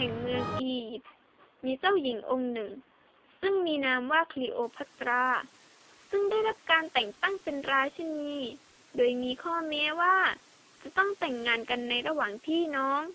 ห่งเมืองอียิปต์มีเจ้าหญิงองค์หนึ่งซึ่งมีนามว่าคลีโอพัตราซึ่งได้รับการแต่งตั้งเป็นราชินีโดยมีข้อแม้ว่าจะต้องแต่งงานกันในระหว่างพี่น้อง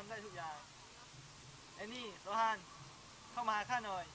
ำได้ทุกอย่างไอ้นี่โรฮันเข้ามาหาข้าหน่อย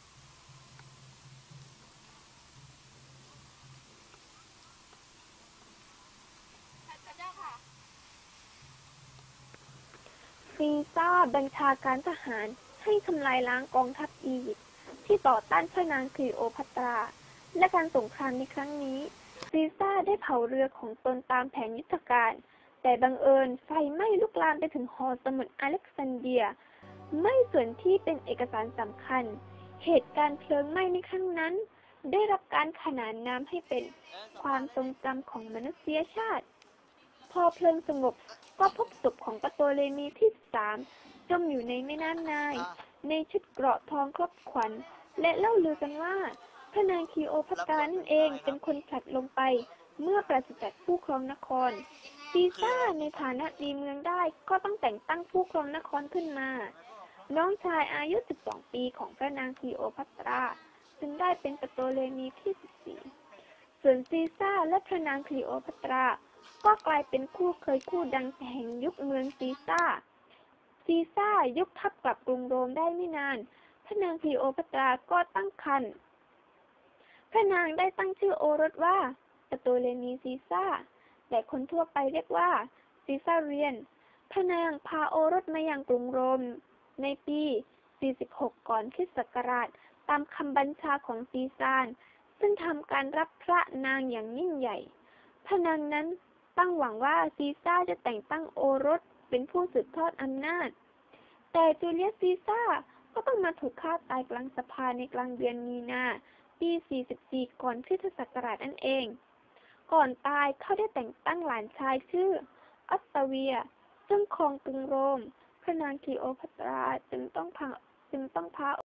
ซีซ่าบัญชาการทหารให้ทำลายล้างกองทัพอียิปต์ที่ต่อต้านพระนางคลีโอพัตรา และการสงครามในครั้งนี้ซีซ่าได้เผาเรือของตนตามแผนยุทธการ แต่บังเอิญไฟไหม้ลุกลามไปถึงหอสมุดอเล็กซานเดรียไม่ส่วนที่เป็นเอกสารสำคัญ เหตุการณ์เพลิงไหม้ในครั้งนั้น ได้รับการขนานนามให้เป็นความทรงจำของมนุษยชาติ พอเพลิงสงบก็พบศพของปโตเลมีที่13จมอยู่ในแม่น้ำไนล์ในชุดเกราะทองครบขวัญและเล่าลือกันว่าพระนางคลีโอพัตรานั่นเองเป็นคนผลัดลงไปเมื่อปราศจากผู้ครองนครซีซ่าในฐานะดีเมืองได้ก็ต้องแต่งตั้งผู้ครองนครขึ้นมาน้องชายอายุ12ปีของพระนางคลีโอพัตราจึงได้เป็นปโตเลมีที่14ส่วนซีซ่าและพระนางคลีโอพัตราก็กลายเป็นคู่ดังแห่งยุคเมืองซีซ่ายกทัพกลับกรุงโรมได้ไม่นานพระนางคลีโอพัตราก็ตั้งครรภ์พระนางได้ตั้งชื่อโอรสว่าปโตเลมีซีซ่าแต่คนทั่วไปเรียกว่าซีซ่าเรียนพระนางพาโอรสมายังกรุงโรมในปี46ก่อนคริสต์ศักราชตามคำบัญชาของซีซ่าซึ่งทำการรับพระนางอย่างยิ่งใหญ่พระนางนั้นตั้งหวังว่าซีซ่าจะแต่งตั้งโอรสเป็นผู้สืบทอดอำนาจแต่จูเลียสซีซ่าก็ต้องมาถูกฆ่าตายกลางสภาในกลางเดือนมีนาปี44ก่อนคริสตศักราชนั่นเองก่อนตายเขาได้แต่งตั้งหลานชายชื่อออตตาเวียซึ่งครองกรุงโรมพระนางคลีโอพัตราจึงต้องพา